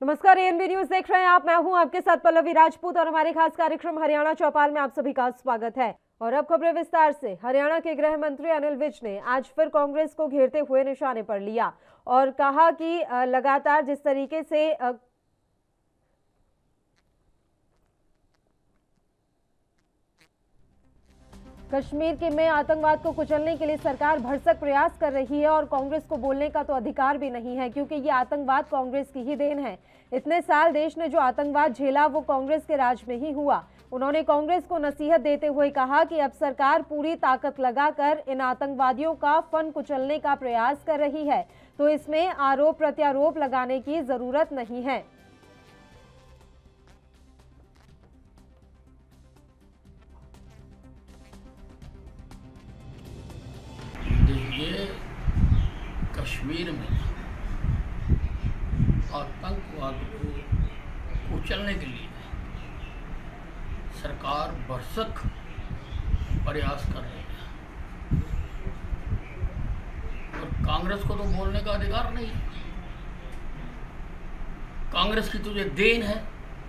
नमस्कार, ANB news देख रहे हैं आप। मैं हूं आपके साथ पल्लवी राजपूत और हमारे खास कार्यक्रम हरियाणा चौपाल में आप सभी का स्वागत है। और अब खबरें विस्तार से। हरियाणा के गृह मंत्री अनिल विज ने आज फिर कांग्रेस को घेरते हुए निशाने पर लिया और कहा कि लगातार जिस तरीके से कश्मीर के में आतंकवाद को कुचलने के लिए सरकार भरसक प्रयास कर रही है और कांग्रेस को बोलने का तो अधिकार भी नहीं है, क्योंकि ये आतंकवाद कांग्रेस की ही देन है। इतने साल देश ने जो आतंकवाद झेला वो कांग्रेस के राज में ही हुआ। उन्होंने कांग्रेस को नसीहत देते हुए कहा कि अब सरकार पूरी ताकत लगाकर इन आतंकवादियों का फन कुचलने का प्रयास कर रही है, तो इसमें आरोप प्रत्यारोप लगाने की जरूरत नहीं है। देखिए, कश्मीर में आतंकवाद को कुचलने के लिए सरकार भरसक प्रयास कर रही है और कांग्रेस को तो बोलने का अधिकार नहीं है। कांग्रेस की तो ये देन है,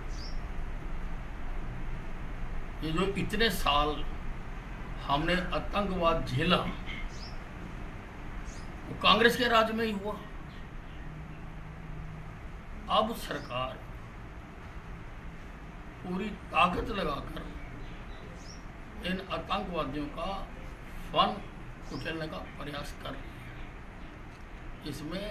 ये जो इतने साल हमने आतंकवाद झेला वो कांग्रेस के राज में ही हुआ। अब सरकार पूरी ताकत लगाकर इन आतंकवादियों का फन कुचलने का प्रयास कर रही है। इसमें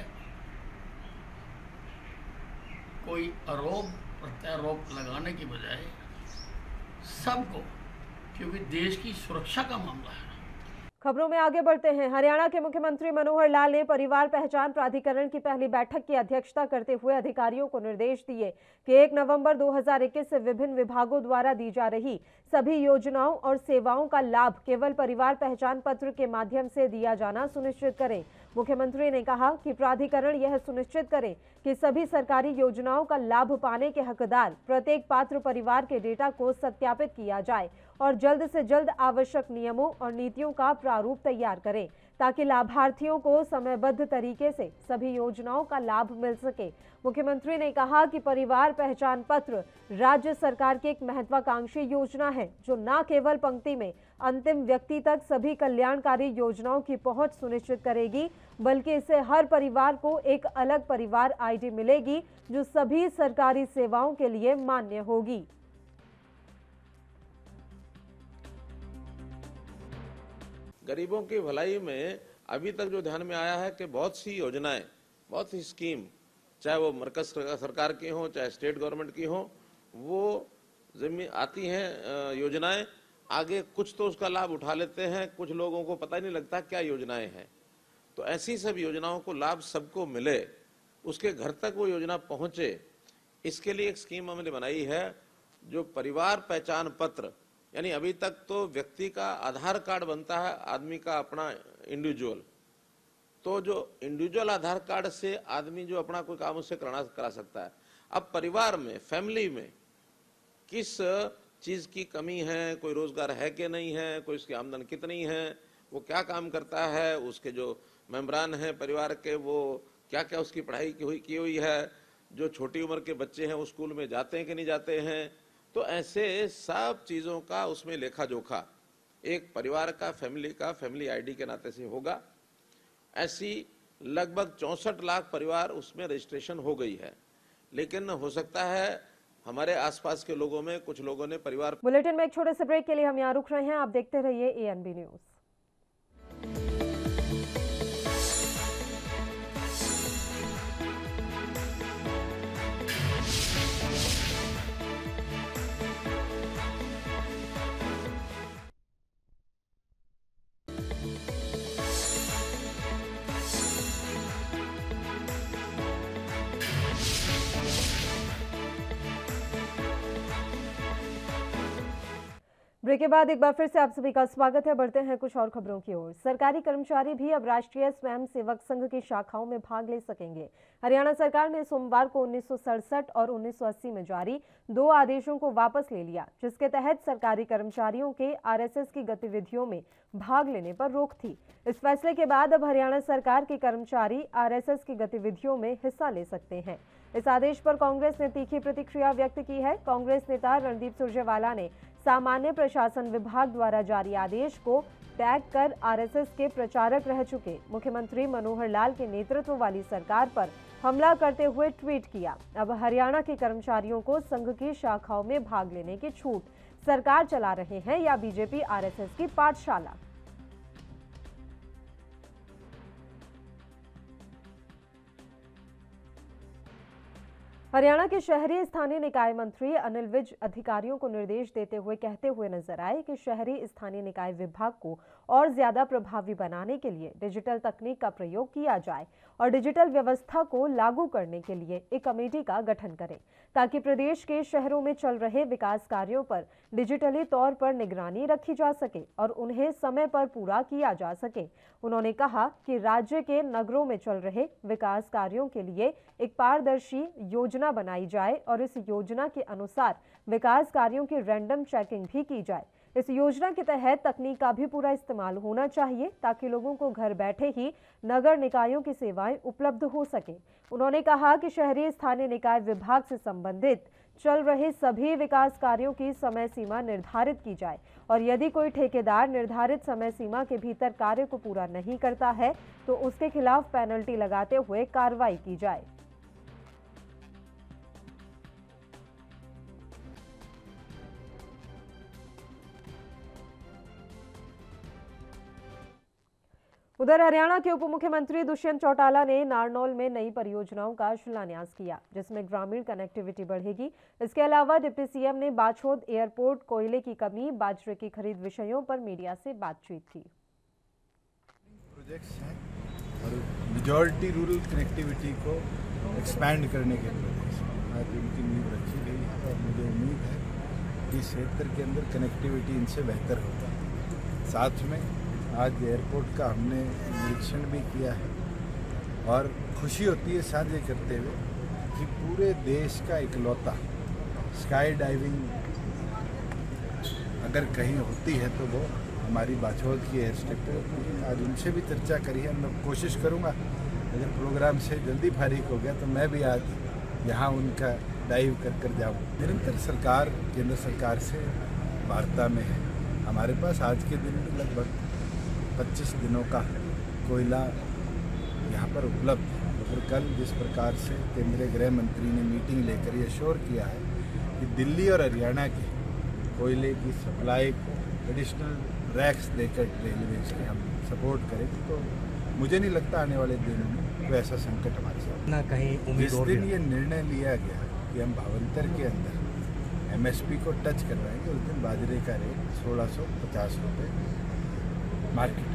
कोई आरोप प्रत्यारोप लगाने की बजाय सबको, क्योंकि देश की सुरक्षा का मामला है। खबरों में आगे बढ़ते हैं। हरियाणा के मुख्यमंत्री मनोहर लाल ने परिवार पहचान प्राधिकरण की पहली बैठक की अध्यक्षता करते हुए अधिकारियों को निर्देश दिए कि 1 नवंबर 2021 से विभिन्न विभागों द्वारा दी जा रही सभी योजनाओं और सेवाओं का लाभ केवल परिवार पहचान पत्र के माध्यम से दिया जाना सुनिश्चित करें। मुख्यमंत्री ने कहा कि प्राधिकरण यह सुनिश्चित करे कि सभी सरकारी योजनाओं का लाभ पाने के हकदार प्रत्येक पात्र परिवार के डेटा को सत्यापित किया जाए और जल्द से जल्द आवश्यक नियमों और नीतियों का प्रारूप तैयार करें, ताकि लाभार्थियों को समयबद्ध तरीके से सभी योजनाओं का लाभ मिल सके। मुख्यमंत्री ने कहा कि परिवार पहचान पत्र राज्य सरकार की एक महत्वाकांक्षी योजना है, जो न केवल पंक्ति में अंतिम व्यक्ति तक सभी कल्याणकारी योजनाओं की पहुंच सुनिश्चित करेगी, बल्कि इससे हर परिवार को एक अलग परिवार आईडी मिलेगी, जो सभी सरकारी सेवाओं के लिए मान्य होगी। गरीबों की भलाई में अभी तक जो ध्यान में आया है कि बहुत सी योजनाएं, बहुत सी स्कीम, चाहे वो मरकज सरकार की हो चाहे स्टेट गवर्नमेंट की हो, वो जमीन आती हैं योजनाएं, आगे कुछ तो उसका लाभ उठा लेते हैं, कुछ लोगों को पता ही नहीं लगता क्या योजनाएं हैं। तो ऐसी सब योजनाओं को लाभ सबको मिले, उसके घर तक वो योजना पहुंचे, इसके लिए एक स्कीम हमने बनाई है जो परिवार पहचान पत्र, यानी अभी तक तो व्यक्ति का आधार कार्ड बनता है आदमी का अपना इंडिविजुअल, तो जो इंडिविजुअल आधार कार्ड से आदमी जो अपना कोई काम उससे करा सकता है। अब परिवार में, फैमिली में किस चीज की कमी है, कोई रोजगार है कि नहीं है, कोई उसकी आमदन कितनी है, वो क्या काम करता है, उसके जो मेंबरान हैं परिवार के वो क्या क्या उसकी पढ़ाई की हुई है, जो छोटी उम्र के बच्चे हैं वो स्कूल में जाते हैं कि नहीं जाते हैं, तो ऐसे सब चीजों का उसमें लेखा जोखा एक परिवार का, फैमिली आईडी के नाते से होगा। ऐसी लगभग 64 लाख परिवार उसमें रजिस्ट्रेशन हो गई है, लेकिन हो सकता है हमारे आसपास के लोगों में कुछ लोगों ने परिवार। बुलेटिन में एक छोटे से ब्रेक के लिए हम यहाँ रुक रहे हैं। आप देखते रहिए एएनबी न्यूज। ब्रेक के बाद एक बार फिर से आप सभी का स्वागत है। बढ़ते हैं कुछ और खबरों की ओर। सरकारी कर्मचारी भी अब राष्ट्रीय स्वयंसेवक संघ की शाखाओं में भाग ले सकेंगे। हरियाणा सरकार ने सोमवार को 1967 और 1980 में जारी 2 आदेशों को वापस ले लिया, जिसके तहत सरकारी कर्मचारियों के आरएसएस की गतिविधियों में भाग लेने पर रोक थी। इस फैसले के बाद अब हरियाणा सरकार के कर्मचारी आरएसएस की गतिविधियों में हिस्सा ले सकते हैं। इस आदेश पर कांग्रेस ने तीखी प्रतिक्रिया व्यक्त की है। कांग्रेस नेता रणदीप सुरजेवाला ने सामान्य प्रशासन विभाग द्वारा जारी आदेश को टैग कर आरएसएस के प्रचारक रह चुके मुख्यमंत्री मनोहर लाल के नेतृत्व वाली सरकार पर हमला करते हुए ट्वीट किया। अब हरियाणा के कर्मचारियों को संघ की शाखाओं में भाग लेने की छूट सरकार चला रहे हैं या बीजेपी आरएसएस की पाठशाला। हरियाणा के शहरी स्थानीय निकाय मंत्री अनिल विज अधिकारियों को निर्देश देते हुए कहते हुए नजर आए कि शहरी स्थानीय निकाय विभाग को और ज्यादा प्रभावी बनाने के लिए डिजिटल तकनीक का प्रयोग किया जाए और डिजिटल व्यवस्था को लागू करने के लिए एक कमेटी का गठन करें ताकि प्रदेश के शहरों में चल रहे विकास कार्यों पर डिजिटली तौर पर निगरानी रखी जा सके और उन्हें समय पर पूरा किया जा सके। उन्होंने कहा कि राज्य के नगरों में चल रहे विकास कार्यों के लिए एक पारदर्शी योजना बनाई जाए और इस योजना के अनुसार विकास कार्यों की रैंडम चेकिंग भी की जाए। इस योजना के तहत तकनीक का भी पूरा इस्तेमाल होना चाहिए ताकि लोगों को घर बैठे ही नगर निकायों की सेवाएं उपलब्ध हो सके। उन्होंने कहा कि शहरी स्थानीय निकाय विभाग से संबंधित चल रहे सभी विकास कार्यों की समय सीमा निर्धारित की जाए और यदि कोई ठेकेदार निर्धारित समय सीमा के भीतर कार्य को पूरा नहीं करता है तो उसके खिलाफ पेनल्टी लगाते हुए कार्रवाई की जाए। उधर हरियाणा के उप मुख्यमंत्री दुष्यंत चौटाला ने नारनौल में नई परियोजनाओं का शिलान्यास किया जिसमें ग्रामीण कनेक्टिविटी बढ़ेगी। इसके अलावा डिप्टी सीएम ने बाछोद एयरपोर्ट, कोयले की कमी, बाजरे की खरीद विषयों पर मीडिया से बातचीत की। प्रोजेक्ट्स हैं और मेजॉरिटी रूरल कनेक्टिविटी को एक्सपैंड करने के प्रोजेक्ट्स आज उनकी नींव रखी गई है और मुझे उम्मीद है कि इस क्षेत्र के अंदर कनेक्टिविटी इनसे बेहतर होगा। साथ में आज एयरपोर्ट का हमने निरीक्षण भी किया है और खुशी होती है साझे करते हुए कि पूरे देश का इकलौता स्काई डाइविंग अगर कहीं होती है तो वो हमारी बाछोद की एयर स्ट्रिप पे होती है। आज उनसे भी चर्चा करी है। मैं कोशिश करूँगा अगर प्रोग्राम से जल्दी फारिग हो गया तो मैं भी आज यहाँ उनका डाइव कर जाऊँ। निरंतर सरकार केंद्र सरकार से वार्ता में है। हमारे पास आज के दिन में लगभग 25 दिनों का कोयला यहाँ पर उपलब्ध है। तो फिर कल जिस प्रकार से केंद्रीय गृह मंत्री ने मीटिंग लेकर ये श्योर किया है कि दिल्ली और हरियाणा के कोयले की सप्लाई को एडिशनल रैक्स देकर रेलवे से हम सपोर्ट करेंगे तो मुझे नहीं लगता आने वाले दिनों में कोई ऐसा संकट हमारे साथ ना कहीं। जिस दिन ये निर्णय लिया गया कि हम भावंतर के अंदर MSP को टच करवाएंगे उस दिन बाजरे का रेट 1650 रुपये मार्केट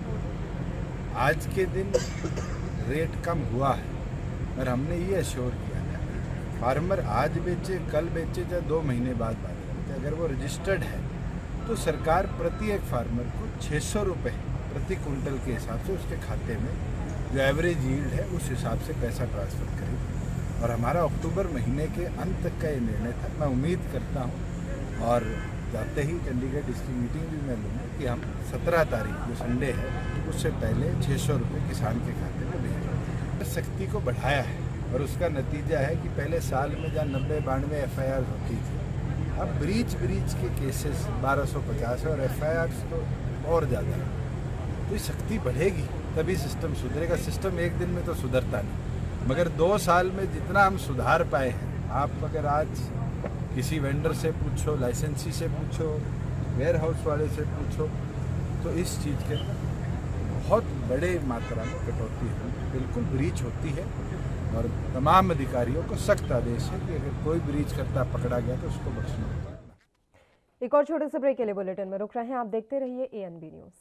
में। आज के दिन रेट कम हुआ है और हमने ये अश्योर किया है फार्मर आज बेचे कल बेचे चाहे 2 महीने बाद बाजरा, अगर वो रजिस्टर्ड है तो सरकार प्रति एक फार्मर को 600 रुपये प्रति कुंटल के हिसाब से उसके खाते में जो एवरेज यील्ड है उस हिसाब से पैसा ट्रांसफ़र करेगी। और हमारा अक्टूबर महीने के अंत तक का ये निर्णय था। मैं उम्मीद करता हूँ और जाते ही चंडीगढ़ डिस्ट्रिक्ट मीटिंग भी मैं लूँगा कि हम 17 तारीख जो संडे है उससे पहले 600 रुपये किसान के खाते में भेजें। सख्ती को बढ़ाया है और उसका नतीजा है कि पहले साल में जहाँ 90-92 FIR होती थी अब ब्रीच के केसेस 1250 है और FIR तो और ज़्यादा है। तो ये सख्ती बढ़ेगी तभी सिस्टम सुधरेगा। सिस्टम एक दिन में तो सुधरता नहीं, मगर 2 साल में जितना हम सुधार पाए हैं, आप अगर आज किसी वेंडर से पूछो, लाइसेंसी से पूछो, वेयर हाउस वाले से पूछो, तो इस चीज़ के बहुत बड़े मात्रा में कटौती है, बिल्कुल ब्रीच होती है। और तमाम अधिकारियों को सख्त आदेश है कि अगर कोई ब्रीच करता पकड़ा गया तो उसको बख्शना होगा। एक और छोटे से ब्रेक के लिए बुलेटिन में रुक रहे हैं। आप देखते रहिए ANB न्यूज़।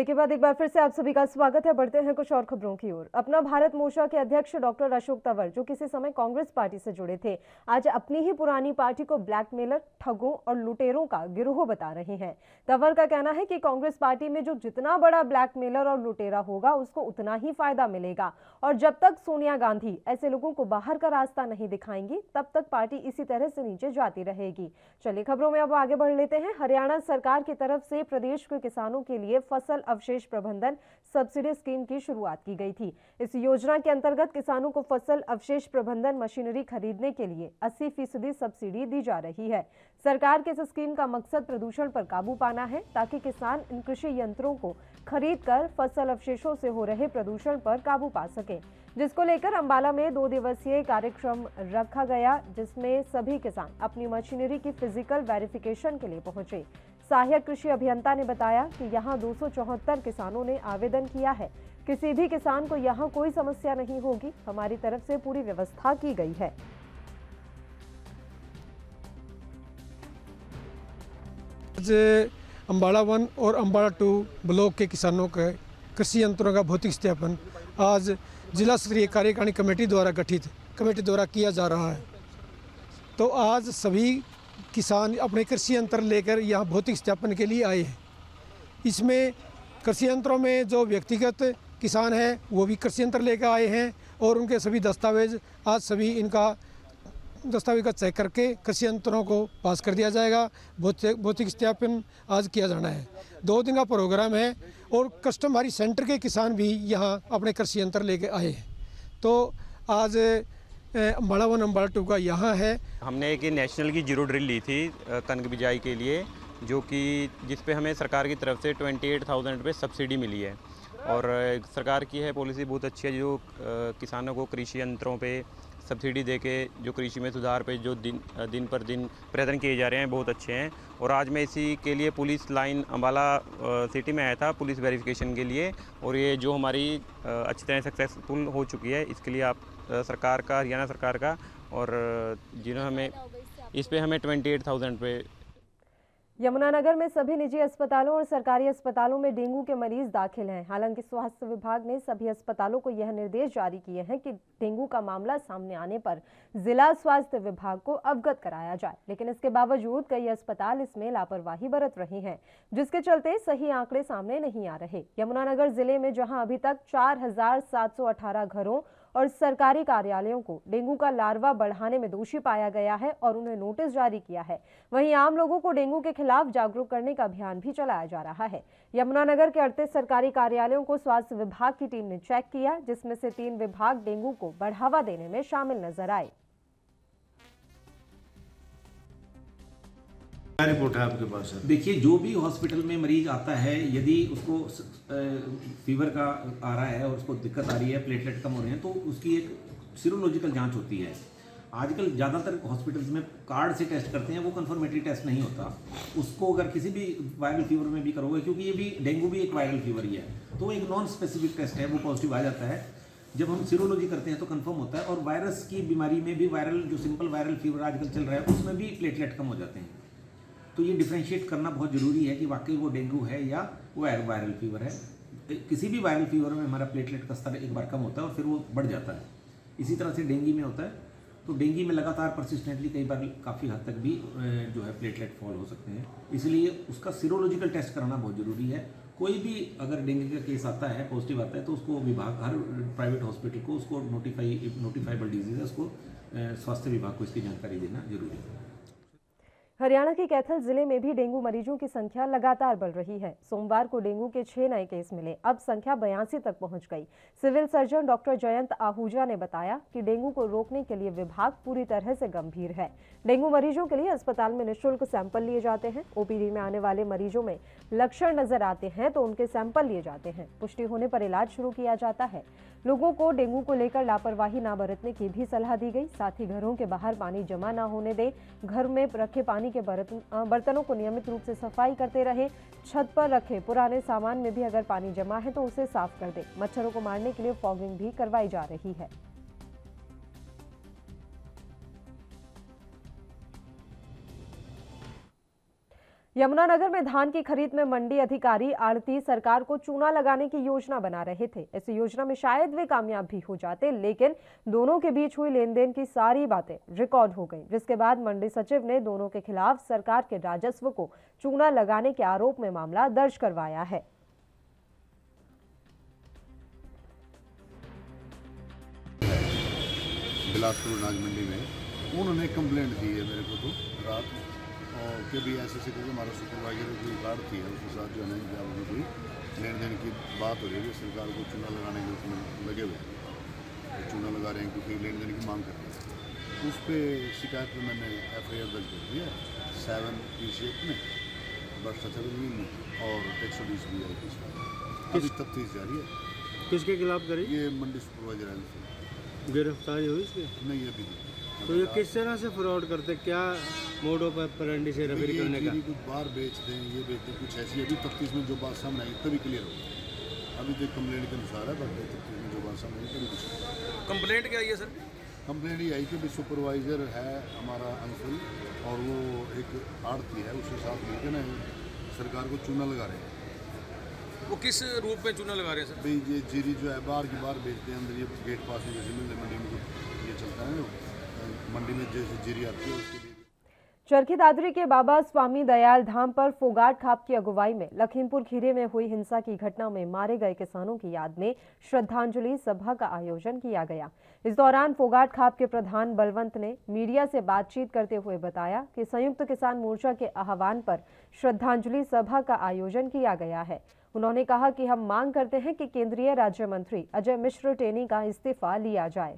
ब्रेक के बाद एक बार फिर से आप सभी का स्वागत है। बढ़ते हैं कुछ और खबरों की ओर। अपना भारत मोर्चा के अध्यक्ष डॉक्टर अशोक तंवर, जो किसी समय कांग्रेस पार्टी से जुड़े थे, आज अपनी ही पुरानी पार्टी को ब्लैकमेलर, ठगों और लुटेरों का गिरोह बता रहे हैं। तंवर का कहना है कि कांग्रेस पार्टी में जो जितना बड़ा ब्लैकमेलर और लुटेरा होगा, उसको उतना ही फायदा मिलेगा, और जब तक सोनिया गांधी ऐसे लोगों को बाहर का रास्ता नहीं दिखाएंगी, तब तक पार्टी इसी तरह से नीचे जाती रहेगी। चलिए खबरों में अब आगे बढ़ लेते हैं। हरियाणा सरकार की तरफ से प्रदेश के किसानों के लिए फसल अवशेष प्रबंधन सब्सिडी स्कीम की शुरुआत की गई थी। इस योजना के अंतर्गत किसानों को फसल अवशेष प्रबंधन मशीनरी खरीदने के लिए 80% सब्सिडी दी जा रही है। सरकार के इस स्कीम का मकसद प्रदूषण पर काबू पाना है, ताकि किसान इन कृषि यंत्रों को खरीदकर फसल अवशेषों से हो रहे प्रदूषण पर काबू पा सके, जिसको लेकर अंबाला में 2 दिवसीय कार्यक्रम रखा गया, जिसमें सभी किसान अपनी मशीनरी की फिजिकल वेरिफिकेशन के लिए पहुंचे। सहायक कृषि अभियंता ने बताया कि यहां 274 किसानों ने आवेदन किया है। किसी भी किसान को यहां कोई समस्या नहीं होगी, हमारी तरफ से पूरी व्यवस्था की गई है। आज अंबाला 1 और अंबाला 2 ब्लॉक के किसानों के कृषि यंत्रों का भौतिक सत्यापन आज जिला स्तरीय कार्यकारिणी कमेटी द्वारा गठित कमेटी द्वारा किया जा रहा है। तो आज सभी किसान अपने कृषि यंत्र लेकर यहाँ भौतिक सत्यापन के लिए आए हैं। इसमें कृषि यंत्रों में जो व्यक्तिगत किसान हैं वो भी कृषि यंत्र लेकर आए हैं, और उनके सभी दस्तावेज आज सभी इनका दस्तावेज का चेक करके कृषि यंत्रों को पास कर दिया जाएगा। भौतिक सत्यापन आज किया जाना है। 2 दिन का प्रोग्राम है, और कस्टमरी सेंटर के किसान भी यहाँ अपने कृषि यंत्र लेके आए हैं। तो आज अंबाला 1 अंबाला 2 का यहाँ है। हमने एक नेशनल की जीरो ड्रिल ली थी कनक बिजाई के लिए, जो कि जिस पे हमें सरकार की तरफ से 28,000 रुपये सब्सिडी मिली है। और सरकार की है पॉलिसी बहुत अच्छी है, जो किसानों को कृषि यंत्रों पे सब्सिडी देके जो कृषि में सुधार पे जो दिन पर दिन प्रयत्न किए जा रहे हैं, बहुत अच्छे हैं। और आज मैं इसी के लिए पुलिस लाइन अंबाला सिटी में आया था पुलिस वेरिफिकेशन के लिए, और ये जो हमारी अच्छी तरह सक्सेसफुल हो चुकी है, इसके लिए आप सरकार का, हरियाणा सरकार का, और जिन्होंने हमें इस पे हमें 28,000 रुपये। यमुनानगर में सभी निजी अस्पतालों और सरकारी अस्पतालों में डेंगू के मरीज दाखिल हैं। हालांकि स्वास्थ्य विभाग ने सभी अस्पतालों को यह निर्देश जारी किए हैं कि डेंगू का मामला सामने आने पर जिला स्वास्थ्य विभाग को अवगत कराया जाए, लेकिन इसके बावजूद कई अस्पताल इसमें लापरवाही बरत रहे हैं, जिसके चलते सही आंकड़े सामने नहीं आ रहे। यमुनानगर जिले में जहां अभी तक 4,718 घरों और सरकारी कार्यालयों को डेंगू का लार्वा बढ़ाने में दोषी पाया गया है और उन्हें नोटिस जारी किया है, वहीं आम लोगों को डेंगू के खिलाफ जागरूक करने का अभियान भी चलाया जा रहा है। यमुनानगर के 38 सरकारी कार्यालयों को स्वास्थ्य विभाग की टीम ने चेक किया, जिसमें से 3 विभाग डेंगू को बढ़ावा देने में शामिल नजर आए। क्या रिपोर्ट है आपके पास? देखिए, जो भी हॉस्पिटल में मरीज आता है, यदि उसको फीवर का आ रहा है और उसको दिक्कत आ रही है, प्लेटलेट कम हो रहे हैं, तो उसकी एक सीरोलॉजिकल जांच होती है। आजकल ज़्यादातर हॉस्पिटल्स में कार्ड से टेस्ट करते हैं, वो कंफर्मेटरी टेस्ट नहीं होता। उसको अगर किसी भी वायरल फीवर में भी करोगे, क्योंकि ये भी डेंगू भी एक वायरल फीवर ही है, तो एक नॉन स्पेसिफिक टेस्ट है, वो पॉजिटिव आ जाता है। जब हम सीरोलॉजी करते हैं तो कंफर्म होता है। और वायरस की बीमारी में भी वायरल, जो सिंपल वायरल फीवर आजकल चल रहा है, उसमें भी प्लेटलेट कम हो जाते हैं। तो ये डिफ्रेंशिएट करना बहुत ज़रूरी है कि वाकई वो डेंगू है या वो वायरल फीवर है। किसी भी वायरल फीवर में हमारा प्लेटलेट का स्तर एक बार कम होता है और फिर वो बढ़ जाता है। इसी तरह से डेंगू में होता है। तो डेंगू में लगातार परसिस्टेंटली कई बार काफ़ी हद तक भी जो है प्लेटलेट फॉल हो सकते हैं, इसलिए उसका सीरोलॉजिकल टेस्ट कराना बहुत ज़रूरी है। कोई भी अगर डेंगू का केस आता है, पॉजिटिव आता है, तो उसको विभाग, हर प्राइवेट हॉस्पिटल को उसको नोटिफाइबल डिजीज है, उसको स्वास्थ्य विभाग को इसकी जानकारी देना जरूरी है। हरियाणा के कैथल जिले में भी डेंगू मरीजों की संख्या लगातार बढ़ रही है। सोमवार को डेंगू के 6 नए केस मिले, अब संख्या 82 तक पहुंच गई। Civil surgeon doctor Jayant Ahuja ने बताया कि डेंगू को रोकने के लिए विभाग पूरी तरह से गंभीर है। डेंगू मरीजों के लिए अस्पताल में निःशुल्क सैंपल लिए जाते हैं। ओपीडी में आने वाले मरीजों में लक्षण नजर आते हैं तो उनके सैंपल लिए जाते हैं। पुष्टि होने पर इलाज शुरू किया जाता है। लोगों को डेंगू को लेकर लापरवाही न बरतने की भी सलाह दी गई। साथ ही घरों के बाहर पानी जमा न होने दें, घर में रखे पानी के बर्तनों को नियमित रूप से सफाई करते रहे। छत पर रखे पुराने सामान में भी अगर पानी जमा है तो उसे साफ कर दें। मच्छरों को मारने के लिए फॉगिंग भी करवाई जा रही है। यमुनानगर में धान की खरीद में मंडी अधिकारी आढ़ती सरकार को चूना लगाने की योजना बना रहे थे। इस योजना में शायद वे कामयाब भी हो जाते, लेकिन दोनों के बीच हुई लेन देन की सारी बातें रिकॉर्ड हो गई, जिसके बाद मंडी सचिव ने दोनों के खिलाफ सरकार के राजस्व को चूना लगाने के आरोप में मामला दर्ज करवाया है। बिलासपुर अनाज मंडी में उन्होंने कंप्लेंट की है मेरे को तो रात और कि भी ऐसे करके हमारा सुपरवाइजर की गार्ड थी है, उसके साथ जो है ना क्या कोई लेन देन की बात हो रही है, सरकार को चूना लगाने के उसमें लगे हुए हैं, चूना लगा रहे हैं क्योंकि लेन देन की मांग कर रहे हैं। उस पर शिकायत पर मैंने FIR दर्ज कर दिया 7 PC एक्ट में, भ्रष्टाचार में और 120 BI अभी तफ्तीश जारी है। किसके खिलाफ करी? ये मंडी सुपरवाइजर है। गिरफ्तारी हुई इसकी? नहीं अभी नहीं। तो ये किस तरह से फ्रॉड करते, क्या मोडो पर परंडी से रबड़ी करने का? कुछ बाहर बेच दें, ये बेच दें, कुछ ऐसी अभी तफ्तीश में जो बात सामने आई तभी क्लियर होगा। अभी तो कंप्लेंट के अनुसार है, बाकी तफ्तीश में जो बात सामने आई तभी कुछ। कंप्लेंट क्या आई है सर? कंप्लेंट ये आई कि सुपरवाइजर है हमारा अंशुल और वो एक आड़ती है, उसके साथ मिलकर ना सरकार को चूना लगा रहे हैं। वो किस रूप में चूना लगा रहे हैं सर? भाई ये जीरी जो है बाहर की बाहर बेचते हैं, अंदर ये गेट पास में जैसे मिलते मंडी में ये चलता है, मंडी में जैसे जीरी आती है उसके लिए। चरखी दादरी के बाबा स्वामी दयाल धाम पर फोगाट खाप की अगुवाई में लखीमपुर खीरी में हुई हिंसा की घटना में मारे गए किसानों की याद में श्रद्धांजलि सभा का आयोजन किया गया। इस दौरान फोगाट खाप के प्रधान बलवंत ने मीडिया से बातचीत करते हुए बताया कि संयुक्त किसान मोर्चा के आह्वान पर श्रद्धांजलि सभा का आयोजन किया गया है। उन्होंने कहा कि हम मांग करते हैं कि केंद्रीय राज्य मंत्री अजय मिश्र टेनी का इस्तीफा लिया जाए।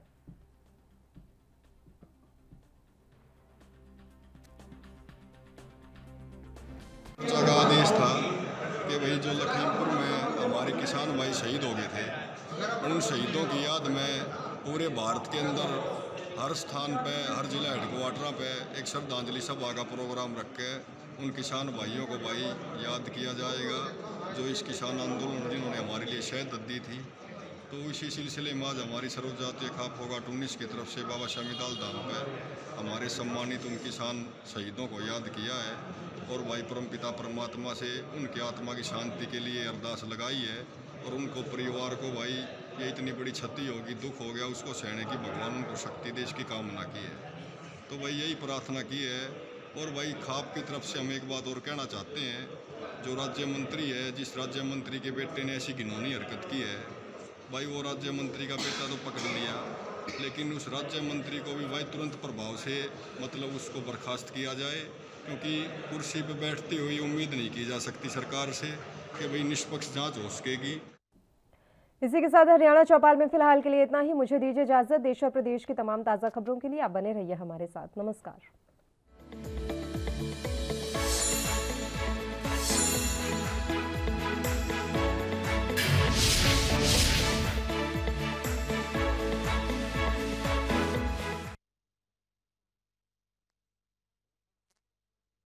का आदेश था कि भाई जो लखीमपुर में हमारे किसान भाई शहीद हो गए थे, उन शहीदों की याद में पूरे भारत के अंदर हर स्थान पे, हर जिला हेडक्वार्टर पे एक श्रद्धांजलि सभा का प्रोग्राम रख के उन किसान भाइयों को भाई याद किया जाएगा जो इस किसान आंदोलन जिन्होंने हमारे लिए शहादत दी थी। तो इसी सिलसिले में आज हमारी सर्वजातीय खाप फोगाट 19 की तरफ से बाबा स्वामी दयाल धाम पर हमारे सम्मानित उन किसान शहीदों को याद किया है और भाई परमपिता परमात्मा से उनकी आत्मा की शांति के लिए अरदास लगाई है और उनको परिवार को भाई ये इतनी बड़ी क्षति होगी, दुख हो गया, उसको सहने की भगवान उनको शक्ति दे इसकी कामना की है। तो भाई यही प्रार्थना की है। और भाई खाप की तरफ से हम एक बात और कहना चाहते हैं, जो राज्य मंत्री है, जिस राज्य मंत्री के बेटे ने ऐसी घिनौनी हरकत की है, भाई वो राज्य मंत्री का बेटा तो पकड़ लिया, लेकिन उस राज्य मंत्री को भी भाई तुरंत प्रभाव से मतलब उसको बर्खास्त किया जाए, क्योंकि कुर्सी पर बैठती हुई उम्मीद नहीं की जा सकती सरकार से कि भाई निष्पक्ष जांच हो सकेगी। इसी के साथ हरियाणा चौपाल में फिलहाल के लिए इतना ही। मुझे दीजिए इजाजत। देश और प्रदेश की तमाम ताज़ा खबरों के लिए आप बने रहिए हमारे साथ। नमस्कार।